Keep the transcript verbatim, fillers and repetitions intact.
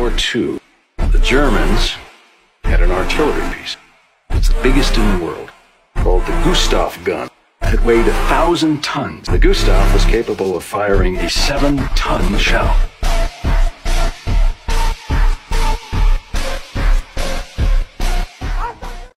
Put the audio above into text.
War Two, the Germans had an artillery piece. It's the biggest in the world, called the Gustav gun. It weighed a thousand tons. The Gustav was capable of firing a seven-ton shell.